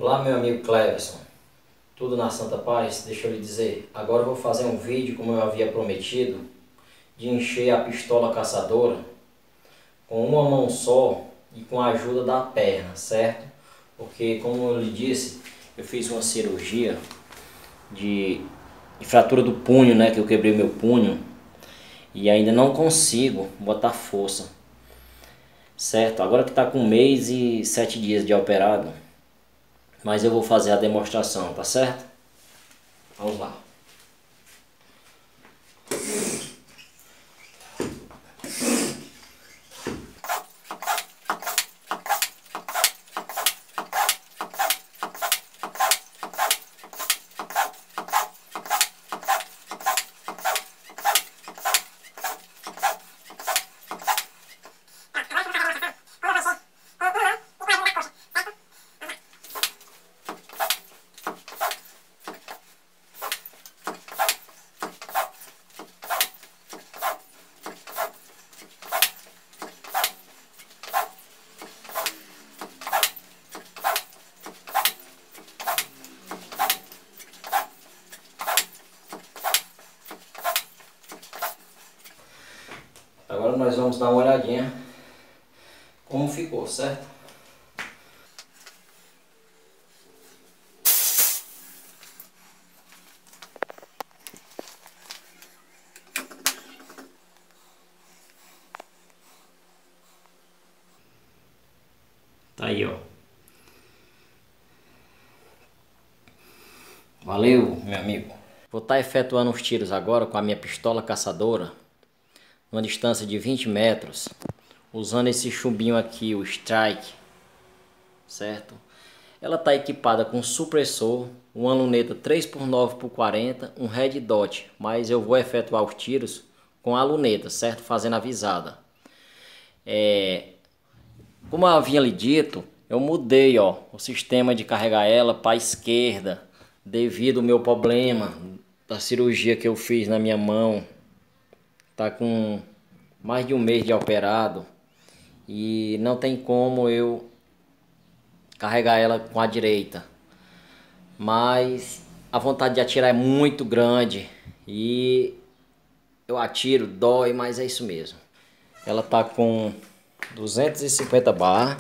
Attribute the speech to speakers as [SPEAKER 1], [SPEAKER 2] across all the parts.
[SPEAKER 1] Olá, meu amigo Cleverson, tudo na Santa Paz? Deixa eu lhe dizer, agora eu vou fazer um vídeo, como eu havia prometido, de encher a pistola caçadora com uma mão só e com a ajuda da perna, certo? Porque, como eu lhe disse, eu fiz uma cirurgia de fratura do punho, né? Que eu quebrei meu punho e ainda não consigo botar força, certo? Agora que está com 1 mês e 7 dias de operado, mas eu vou fazer a demonstração, tá certo? Vamos lá. Agora nós vamos dar uma olhadinha como ficou, certo? Tá aí, ó. Valeu, meu amigo. Vou estar efetuando os tiros agora com a minha pistola caçadora, numa distância de 20 metros, usando esse chumbinho aqui, o Strike, certo? Ela está equipada com supressor, uma luneta 3x9x40, um Red Dot, mas eu vou efetuar os tiros com a luneta, certo? Fazendo a visada. Como eu havia lhe dito, eu mudei, ó, o sistema de carregar ela para a esquerda, devido ao meu problema da cirurgia que eu fiz na minha mão. Tá com mais de 1 mês de operado e não tem como eu carregar ela com a direita, mas a vontade de atirar é muito grande e eu atiro, dói, mas é isso mesmo. Ela tá com 250 bar.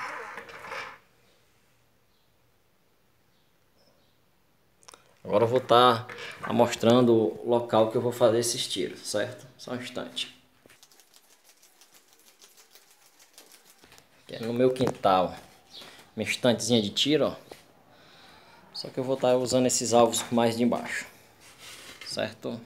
[SPEAKER 1] Agora eu vou estar mostrando o local que eu vou fazer esses tiros, certo? Só um instante. Aqui é no meu quintal, minha estantezinha de tiro, ó. Só que eu vou estar usando esses alvos mais de embaixo, certo?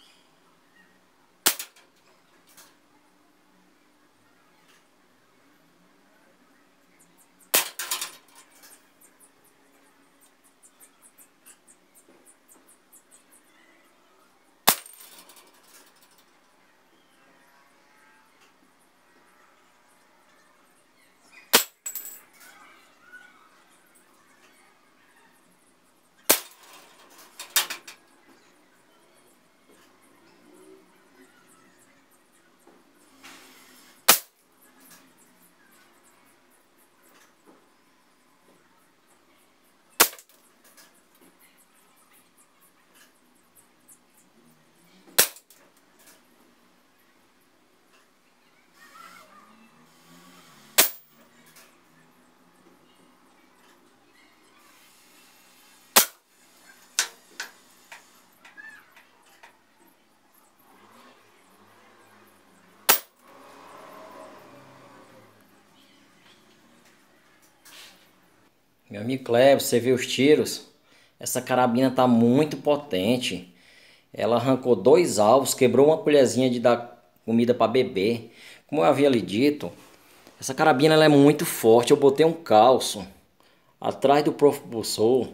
[SPEAKER 1] Meu amigo Cleber, você viu os tiros? Essa carabina tá muito potente. Ela arrancou 2 alvos, quebrou uma colherzinha de dar comida para bebê. Como eu havia lhe dito, essa carabina ela é muito forte. Eu botei um calço atrás do propulsor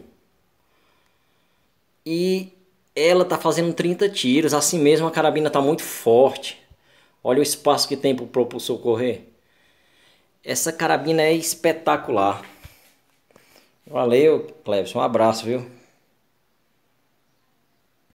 [SPEAKER 1] e ela tá fazendo 30 tiros. Assim mesmo a carabina tá muito forte. Olha o espaço que tem para o propulsor correr. Essa carabina é espetacular. Valeu, Cleverson. Um abraço, viu?